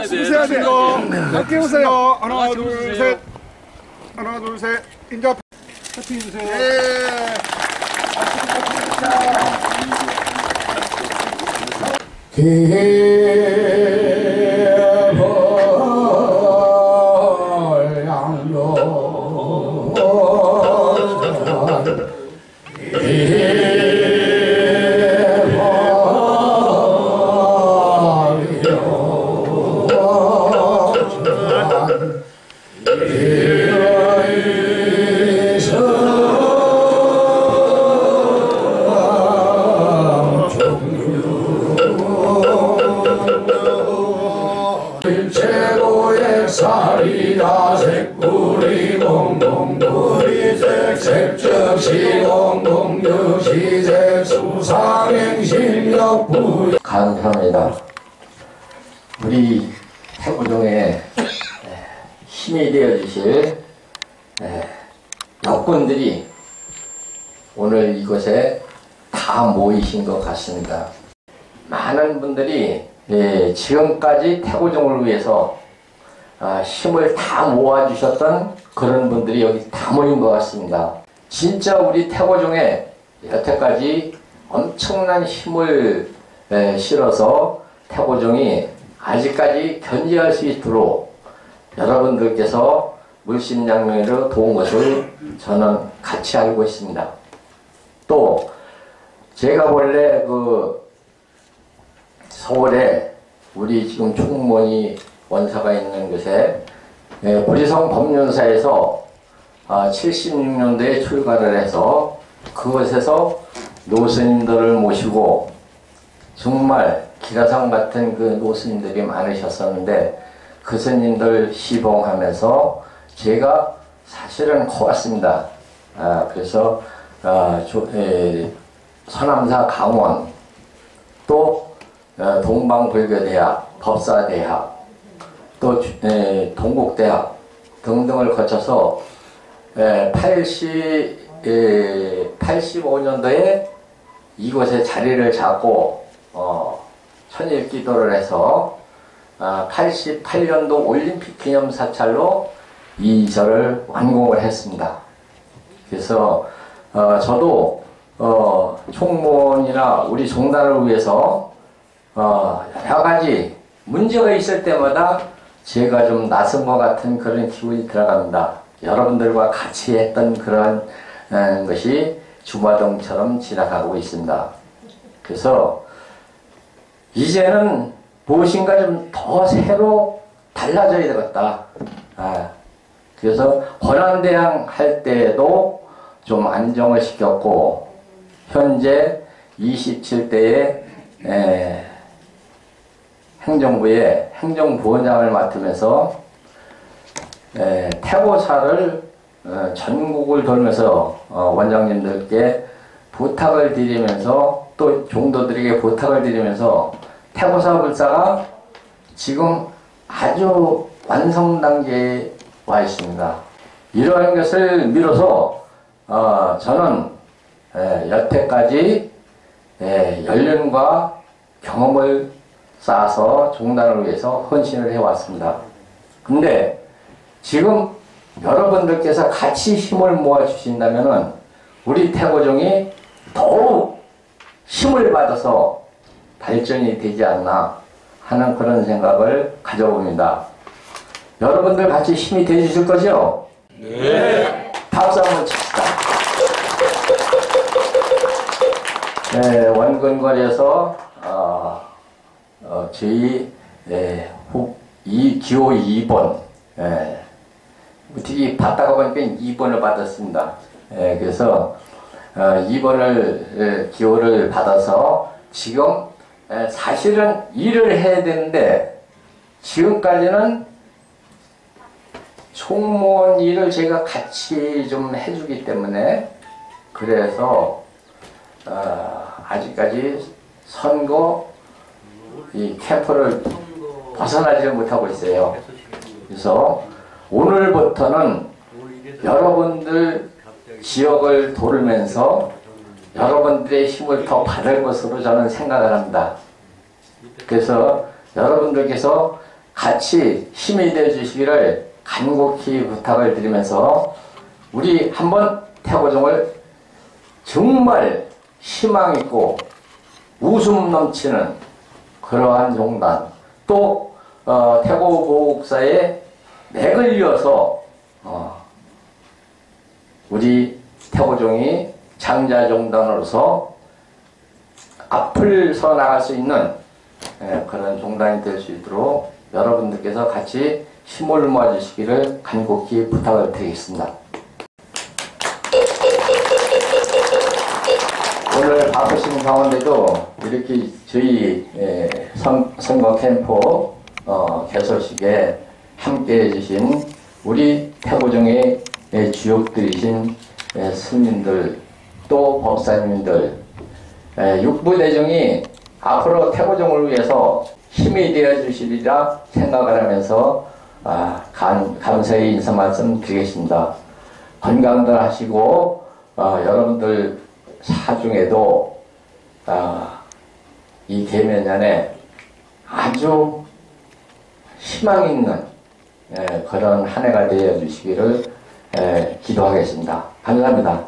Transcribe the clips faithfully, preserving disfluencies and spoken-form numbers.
웃어야 돼. 함께 웃어요. 하나, 둘, 셋. 하나, 둘, 셋. 인자 파티 주세요. 예. 최고의 살이다 색불이 공공불이색 색적시 공공유시색 수상행신력부. 감사합니다. 우리 태고종에 힘이 되어주실 여건들이 오늘 이곳에 다 모이신 것 같습니다. 많은 분들이 예, 지금까지 태고종을 위해서 아, 힘을 다 모아주셨던 그런 분들이 여기 다 모인 것 같습니다. 진짜 우리 태고종에 여태까지 엄청난 힘을 예, 실어서 태고종이 아직까지 견지할 수 있도록 여러분들께서 물심양면으로 도운 것을 저는 같이 알고 있습니다. 또 제가 원래 그 서울에 우리 지금 총무원이 원사가 있는 곳에 예, 보리성 법륜사에서 아, 칠십육 년도에 출가를 해서 그곳에서 노스님들을 모시고 정말 기라상 같은 그 노스님들이 많으셨었는데 그 스님들 시봉하면서 제가 사실은 커왔습니다. 아, 그래서 아, 조, 에, 서남사 강원 또 동방불교대학, 법사대학, 또 에, 동국대학 등등을 거쳐서 에, 팔십, 에, 팔십오 년도에 이곳에 자리를 잡고 어, 천일기도를 해서 아, 팔십팔 년도 올림픽 기념사찰로 이 절을 완공을 했습니다. 그래서 어, 저도 어, 총무원이나 우리 종단을 위해서 어, 여러 가지 문제가 있을 때마다 제가 좀 낯선 것 같은 그런 기분이 들어갑니다. 여러분들과 같이 했던 그런 어, 것이 주마등처럼 지나가고 있습니다. 그래서 이제는 무엇인가 좀 더 새로 달라져야 되겠다. 아, 그래서 권한대항 할 때에도 좀 안정을 시켰고 현재 이십칠 대에 에, 행정부의 행정부원장을 맡으면서 에, 태고사를 어, 전국을 돌면서 어, 원장님들께 부탁을 드리면서 또 종도들에게 부탁을 드리면서 태고사 불사가 지금 아주 완성 단계에 와 있습니다. 이러한 것을 미뤄서 어, 저는 에, 여태까지 에, 연륜과 경험을 쌓아서 종단을 위해서 헌신을 해왔습니다. 근데 지금 여러분들께서 같이 힘을 모아주신다면 우리 태고종이 더욱 힘을 받아서 발전이 되지 않나 하는 그런 생각을 가져봅니다. 여러분들 같이 힘이 되주실 거죠? 네. 박수 한번 칩시다. 네, 원근거리에서 어, 어, 저희 예, 후, 이, 기호 이 번 예, 어떻게 받다가 보니까 이 번을 받았습니다. 예, 그래서 어, 이 번을 예, 기호를 받아서 지금 예, 사실은 일을 해야 되는데 지금까지는 총무원 일을 제가 같이 좀 해주기 때문에 그래서 어, 아직까지 선거 이 캠프를 벗어나지 못하고 있어요. 그래서 오늘부터는 여러분들 지역을 돌면서 여러분들의 힘을 더 받을 것으로 저는 생각을 합니다. 그래서 여러분들께서 같이 힘이 되어 주시기를 간곡히 부탁을 드리면서 우리 한번 태고종을 정말 희망 있고 웃음 넘치는 그러한 종단, 또 어, 태고보국사의 맥을 이어서 어, 우리 태고종이 장자종단으로서 앞을 서 나갈 수 있는 예, 그런 종단이 될 수 있도록 여러분들께서 같이 힘을 모아주시기를 간곡히 부탁을 드리겠습니다. 오늘 바쁘신 가운데도 이렇게 저희 예, 선, 선거 캠프 어, 개소식에 함께 해주신 우리 태고종의 예, 주역들이신 예, 스님들, 또 법사님들, 예, 육부대중이 앞으로 태고종을 위해서 힘이 되어 주시리라 생각을 하면서 아, 감, 감사의 인사 말씀 드리겠습니다. 건강들 하시고 어, 여러분들 사중에도 어, 이 계면년에 아주 희망 있는 예, 그런 한 해가 되어 주시기를 예, 기도하겠습니다. 감사합니다.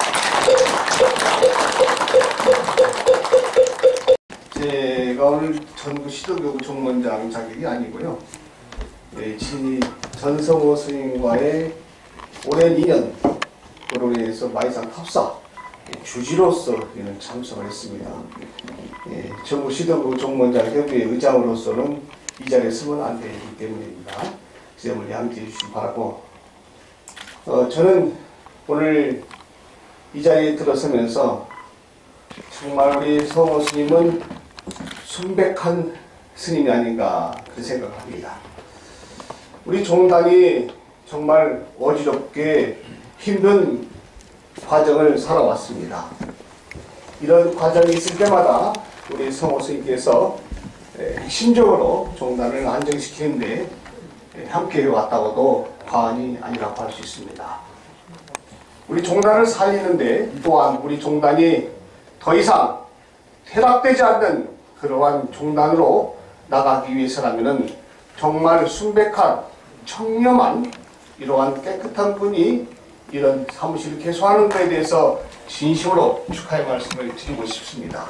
제가 오늘 전국 시도교구 종문장 자격이 아니고요. 네, 진이 전성호 스님과의 오랜 인연, 그로 인해서 마이상 탑사 주지로서 이는 참석을 했습니다. 예, 전국 시도교구 종문장 협의회 의장으로서는 이 자리에 서면 안 되기 때문입니다. 그 점을 양해해 주시기 바라고, 어, 저는 오늘 이 자리에 들어서면서 정말 우리 성호 스님은 순백한 스님이 아닌가 그렇게 생각합니다. 우리 종단이 정말 어지럽게 힘든 과정을 살아왔습니다. 이런 과정이 있을 때마다 우리 성호 스님께서 핵심적으로 종단을 안정시키는데 함께 해왔다고도 과언이 아니라고 할 수 있습니다. 우리 종단을 살리는데 또한 우리 종단이 더 이상 퇴락되지 않는 그러한 종단으로 나가기 위해서라면 정말 순백한 청렴한 이러한 깨끗한 분이 이런 사무실을 개소하는 것에 대해서 진심으로 축하의 말씀을 드리고 싶습니다.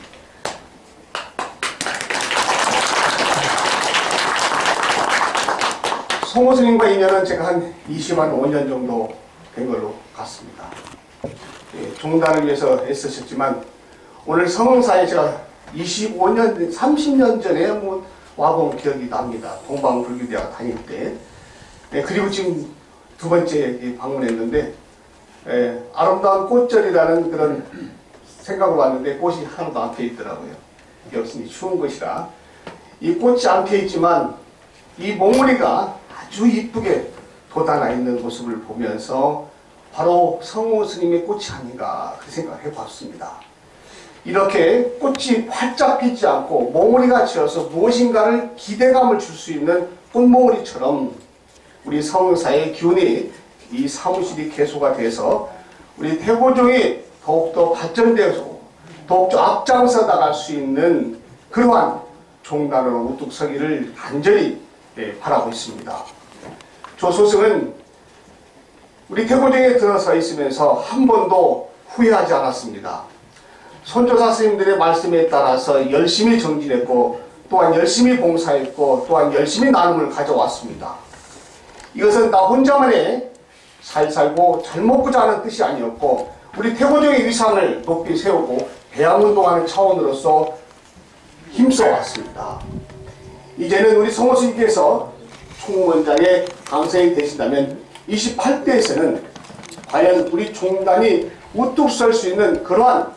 성호 스님과 인연은 제가 한 이십오 년 정도 된 걸로 같습니다. 예, 종단을 위해서 애쓰셨지만 오늘 성흥사에 제가 이십오 년, 삼십 년 전에 뭐 와본 기억이 납니다. 동방불교대학 다닐 때. 예, 그리고 지금 두 번째 방문했는데 예, 아름다운 꽃절이라는 그런 생각을 왔는데 꽃이 하나도 안 펴 있더라고요. 여기서 추운 것이라. 이 꽃이 안 펴 있지만 이 몽우리가 아주 이쁘게 돋아나 있는 모습을 보면서 바로 성호 스님의 꽃이 아닌가 그 생각을 해봤습니다. 이렇게 꽃이 활짝 피지 않고 몽우리가 지어서 무엇인가를 기대감을 줄 수 있는 꽃몽우리처럼 우리 성사의 기운이 이 사무실이 개소가 돼서 우리 태고종이 더욱더 발전되고 더욱더 앞장서 나갈 수 있는 그러한 종단으로 우뚝 서기를 간절히 예, 바라고 있습니다. 조소승은 우리 태고종에 들어서 있으면서 한 번도 후회하지 않았습니다. 선조사 스님들의 말씀에 따라서 열심히 정진했고 또한 열심히 봉사했고 또한 열심히 나눔을 가져왔습니다. 이것은 나 혼자만의 잘 살고 잘 먹고자 하는 뜻이 아니었고 우리 태고종의 위상을 높이 세우고 배양운동하는 차원으로서 힘써왔습니다. 이제는 우리 성호 스님께서 총무원장의 강사에 되신다면 이십팔 대에서는 과연 우리 종단이 우뚝 설 수 있는 그러한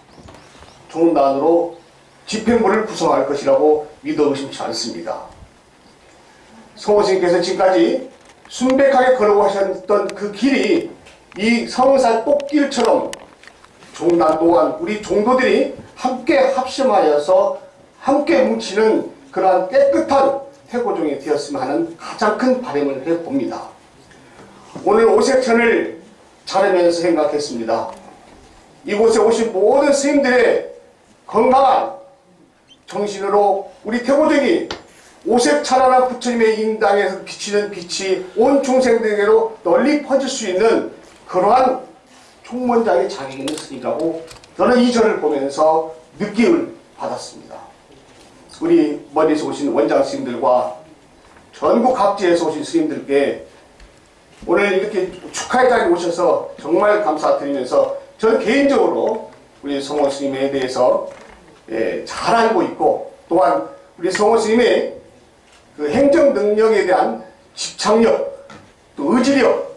종단으로 집행부를 구성할 것이라고 믿어 의심치 않습니다. 성호 스님께서 지금까지 순백하게 걸어오셨던 그 길이 이 성사 꽃길처럼 종단 또한 우리 종도들이 함께 합심하여서 함께 뭉치는 그러한 깨끗한 태고종이 되었으면 하는 가장 큰 바람을 해봅니다. 오늘 오색천을 자르면서 생각했습니다. 이곳에 오신 모든 스님들의 건강한 정신으로 우리 태고종이 오색찬란한 부처님의 인당에서 비치는 빛이 온 중생들에게로 널리 퍼질 수 있는 그러한 총무원장의 자격이 있는 스님이라고 저는 이 절을 보면서 느낌을 받았습니다. 우리 멀리서 오신 원장 스님들과 전국 각지에서 오신 스님들께 오늘 이렇게 축하의 자리에 오셔서 정말 감사드리면서 저는 개인적으로 우리 성호 스님에 대해서 예, 잘 알고 있고, 또한 우리 성호 스님의 그 행정 능력에 대한 집착력, 또 의지력,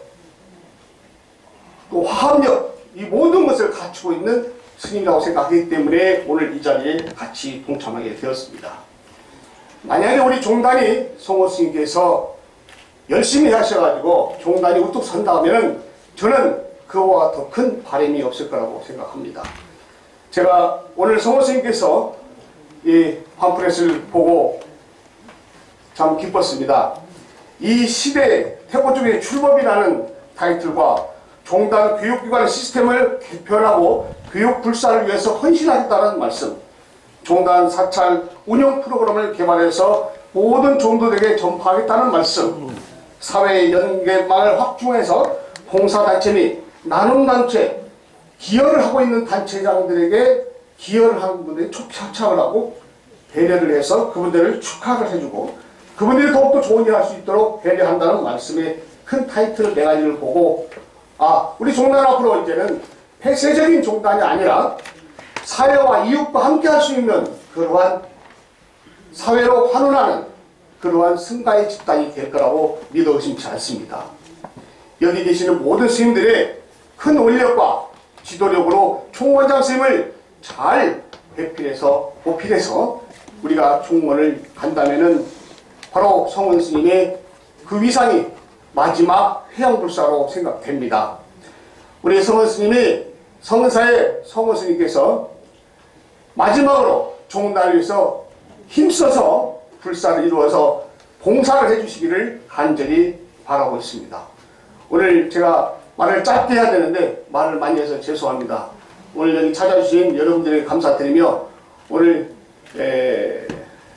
또 화합력, 이 모든 것을 갖추고 있는 스님이라고 생각하기 때문에 오늘 이 자리에 같이 동참하게 되었습니다. 만약에 우리 종단이 성호 스님께서 열심히 하셔가지고 종단이 우뚝 선다면 저는 그와 더 큰 바람이 없을 거라고 생각합니다. 제가 오늘 성호 스님께서 이 팜플렛을 보고 참 기뻤습니다. 이 시대의 태고중의 출법이라는 타이틀과 종단 교육기관 시스템을 개편하고 교육 불사를 위해서 헌신하겠다는 말씀, 종단 사찰 운영 프로그램을 개발해서 모든 종도들에게 전파하겠다는 말씀, 사회의 연계망을 확충해서 봉사단체 및 나눔단체, 기여를 하고 있는 단체장들에게 기여를 하는 분들이 초청을 하고 배려를 해서 그분들을 축하를 해주고 그분들이 더욱더 좋은 일을 할 수 있도록 배려한다는 말씀의 큰 타이틀 네 가지를 보고, 아, 우리 종단 앞으로 이제는 폐쇄적인 종단이 아니라 사회와 이웃과 함께 할 수 있는 그러한 사회로 환원하는 그러한 승가의 집단이 될 거라고 믿어 의심치 않습니다. 여기 계시는 모든 스님들의 큰 원력과 지도력으로 총원장 스님을 잘 배필해서 보필해서 우리가 총원을 간다면은 바로 성원 스님의 그 위상이 마지막 회양불사로 생각됩니다. 우리 성원 스님이 성은사의 성원 스님께서 마지막으로 종단을 위해서 힘써서 불사를 이루어서 봉사를 해주시기를 간절히 바라고 있습니다. 오늘 제가 말을 짧게 해야 되는데 말을 많이 해서 죄송합니다. 오늘 여기 찾아주신 여러분들에게 감사드리며 오늘 에,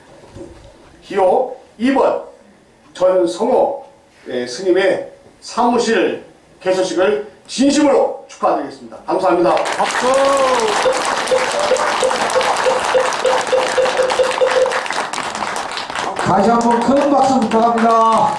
기호 이 번 전성호 에, 스님의 사무실 개소식을 진심으로 축하드리겠습니다. 감사합니다. 박수! 다시 한번 큰 박수 부탁합니다.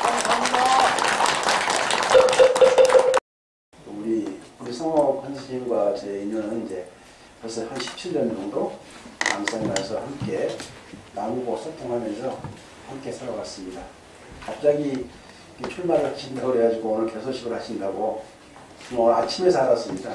우리 우리 성호 권스님과 제 인연은 이제 벌써 한 십칠 년 정도 남산에서 함께 나누고 소통하면서 함께 살아왔습니다. 갑자기 출마를 하신다고 그래가지고 오늘 개소식을 하신다고 오늘 아침에 알았습니다.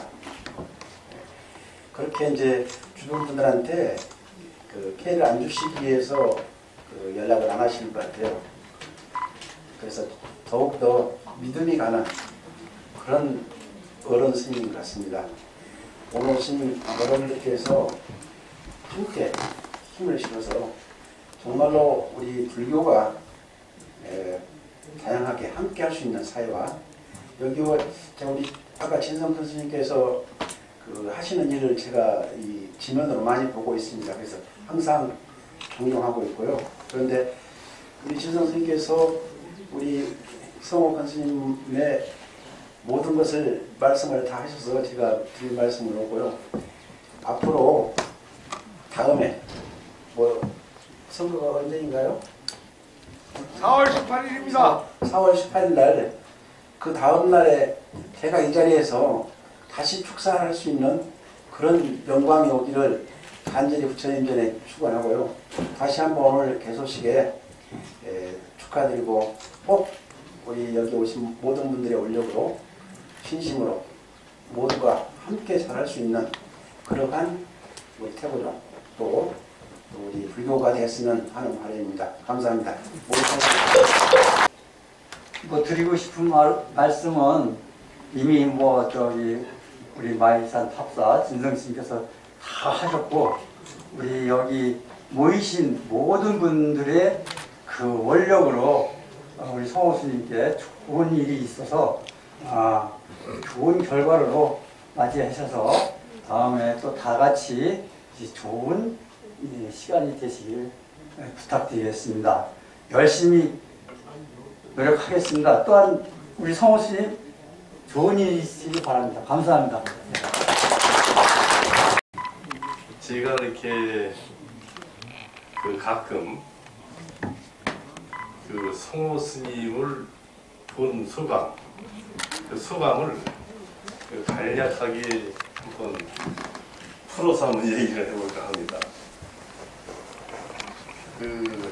그렇게 이제 주변 분들한테 그 피해를 안 주시기 위해서 그 연락을 안 하시는 것 같아요. 그래서 더욱더 믿음이 가는 그런 어른 스님 같습니다. 오늘 오신 여러분들께서 함께 힘을 실어서 정말로 우리 불교가 에, 다양하게 함께 할 수 있는 사회와 여기 우리 아까 진성큰 스님께서 그 하시는 일을 제가 이 지면으로 많이 보고 있습니다. 그래서 항상 존경하고 있고요. 그런데 우리 진성 스님께서 우리 성호 권스님의 모든 것을 말씀을 다 하셔서 제가 드릴 말씀을 하고요. 앞으로 다음에 뭐 선거가 언제인가요? 사월 십팔일입니다. 사월 십팔일 날 그 다음 날에 제가 이 자리에서 다시 축사할 수 있는 그런 영광이 오기를 간절히 부처님 전에 축원하고요. 다시 한번 오늘 개소식에 에, 축하드리고 꼭 우리 여기 오신 모든 분들의 원력으로 진심으로 모두가 함께 잘할 수 있는 그러한 우리 태고종 또, 또 우리 불교가 되었으면 하는 바람입니다. 감사합니다. 뭐 드리고 싶은 말, 말씀은 이미 뭐 저기 우리 마이산 탑사 진성스님께서 다 하셨고 우리 여기 모이신 모든 분들의 그 원력으로 우리 성호 스님께 좋은 일이 있어서 아, 좋은 결과로 맞이하셔서 다음에 또 다 같이 좋은 시간이 되시길 부탁드리겠습니다. 열심히 노력하겠습니다. 또한 우리 성호 스님 좋은 일이 있으시기 바랍니다. 감사합니다. 제가 이렇게 그 가끔 그 성호 스님을 본 소감, 그 소감을 그 간략하게 한번 풀어서 한번 얘기를 해볼까 합니다. 그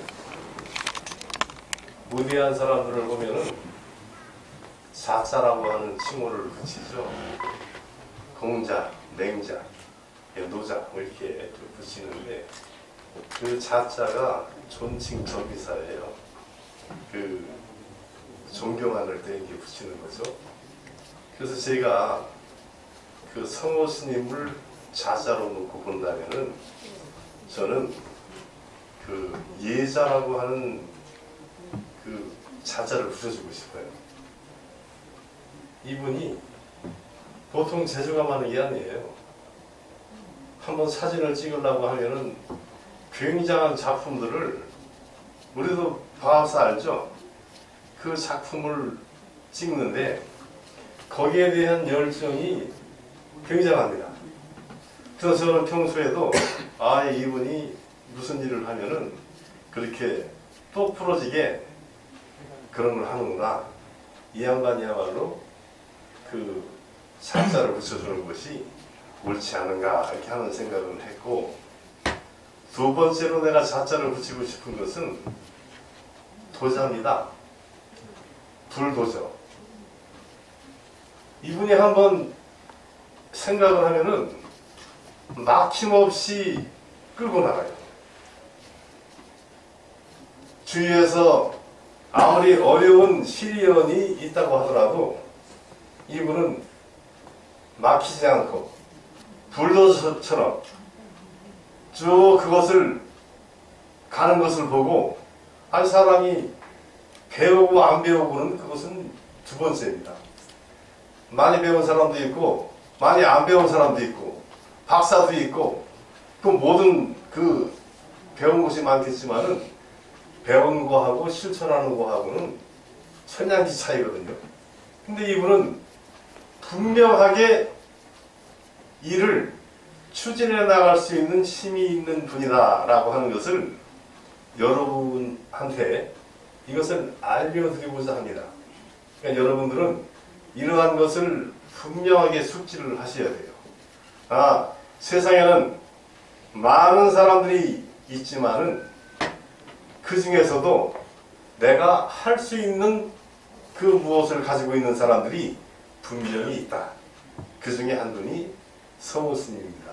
무대한 사람들을 보면은 자자라고 하는 칭호를 붙이죠. 공자, 맹자, 노자 뭐 이렇게 붙이는데 그 자자가 존칭 접이사예요. 그 존경하는 때 이렇게 붙이는 거죠. 그래서 제가 그 성호 스님을 자자로 놓고 본다면은 저는 그 예자라고 하는 그 자자를 붙여주고 싶어요. 이분이 보통 재주가 많은 게 아니에요. 한번 사진을 찍으려고 하면은 굉장한 작품들을, 우리도 봐서 알죠? 그 작품을 찍는데 거기에 대한 열정이 굉장합니다. 그래서 저는 평소에도 아, 이분이 무슨 일을 하면은 그렇게 똑 부러지게 그런 걸 하는구나. 이 양반이야말로 그 사자를 붙여주는 것이 옳지 않은가 이렇게 하는 생각을 했고, 두 번째로 내가 자자를 붙이고 싶은 것은 도자입니다. 불도저. 이분이 한번 생각을 하면은 막힘없이 끌고 나가요. 주위에서 아무리 어려운 시련이 있다고 하더라도 이분은 막히지 않고 불도저처럼 쭉 그것을 가는 것을 보고, 한 사람이 배우고 안 배우고는 그것은 두 번째입니다. 많이 배운 사람도 있고 많이 안 배운 사람도 있고 박사도 있고, 그 모든 그 배운 것이 많겠지만은 배운 거하고 실천하는 거하고는 천냥지 차이거든요. 근데 이분은 분명하게 일을 추진해 나갈 수 있는 힘이 있는 분이다라고 하는 것을 여러분한테 이것을 알려드리고자 합니다. 그러니까 여러분들은 이러한 것을 분명하게 숙지를 하셔야 돼요. 아, 세상에는 많은 사람들이 있지만은 그 중에서도 내가 할 수 있는 그 무엇을 가지고 있는 사람들이 분명히 있다. 그 중에 한 분이 성호 스님입니다.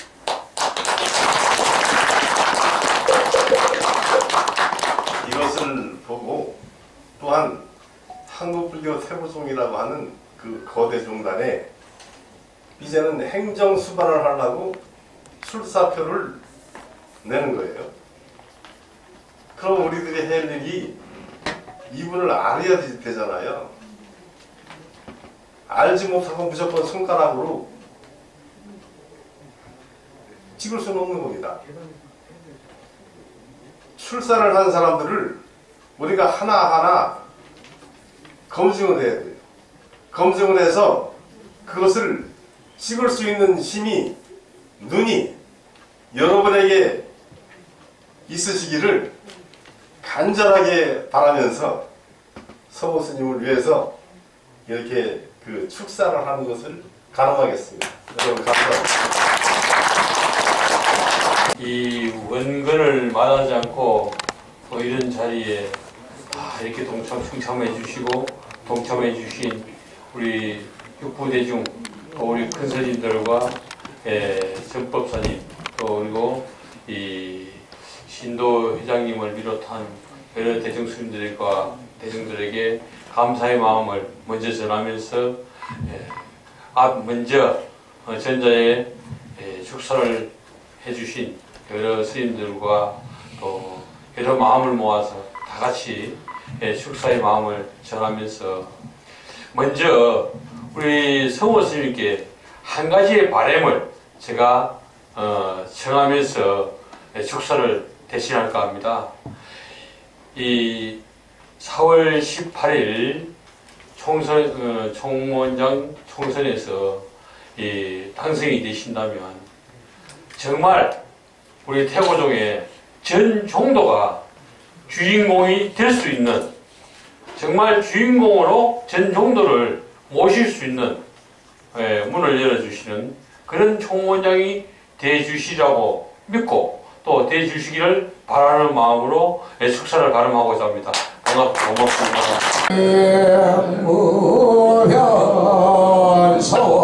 이것을 보고 또한 한국불교 태부종이라고 하는 그 거대 종단에 이제는 행정 수반을 하려고 출사표를 내는 거예요. 그럼 우리들이 할 일이 이분을 알아야 되잖아요. 알지 못하고 무조건 손가락으로 찍을 수는 없는 겁니다. 출사를 한 사람들을 우리가 하나하나 검증을 해야 돼요. 검증을 해서 그것을 찍을 수 있는 힘이, 눈이 여러분에게 있으시기를 간절하게 바라면서 성호 스님을 위해서 이렇게 그 축사를 하는 것을 가능하겠습니다. 여러분 감사합니다. 이 원근을 말하지 않고 또 이런 자리에 이렇게 동참 충참해 주시고 동참해 주신 우리 육부대중 또 우리 큰스님들과 예, 전법사님 또 그리고 이 신도 회장님을 비롯한 여러 대중스님들과 대중들에게 감사의 마음을 먼저 전하면서 예, 앞 먼저 어, 전자에 예, 축사를 해주신 여러 스님들과 또 여러 마음을 모아서 다 같이 예, 축사의 마음을 전하면서 먼저 우리 성호 스님께 한 가지의 바람을 제가 어, 청하면서 예, 축사를 대신할까 합니다. 이 사월 십팔일 총선, 어, 총무원장 총선에서 이 당선이 되신다면 정말 우리 태고종의 전 종도가 주인공이 될 수 있는, 정말 주인공으로 전 종도를 모실 수 있는 예, 문을 열어주시는 그런 총무원장이 되주시라고 믿고 또 되주시기를 바라는 마음으로 예, 축사를 가름하고자 합니다. 고맙, 고맙습니다.